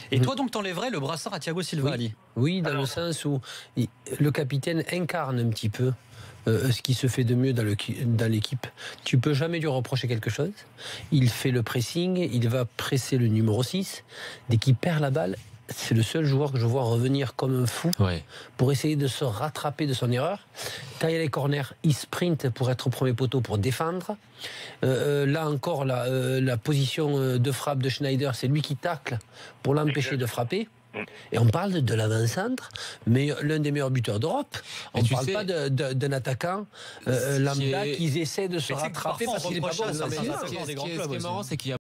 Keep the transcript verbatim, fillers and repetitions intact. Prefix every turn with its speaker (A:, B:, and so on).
A: Et toi, donc, t'enlèverais le brassard à Thiago Silva,
B: oui.
A: Ali?
B: Oui, dans Alors. le sens où le capitaine incarne un petit peu euh, ce qui se fait de mieux dans, le, dans l'équipe. Tu peux jamais lui reprocher quelque chose. Il fait le pressing, il va presser le numéro six. Dès qu'il perd la balle, c'est le seul joueur que je vois revenir comme un fou ouais. pour essayer de se rattraper de son erreur. Quand il y a les corners, il sprint pour être au premier poteau pour défendre. Euh, là encore, la, euh, la position de frappe de Schneider, c'est lui qui tacle pour l'empêcher de frapper. Et on parle de l'avant-centre, mais l'un des meilleurs buteurs d'Europe. On ne parle sais, pas de, de, d'un attaquant euh, lambda est... qui essaie de se rattraper parce qu'il n'est pas bon.
C: Ce qui est marrant, c'est qu'il y a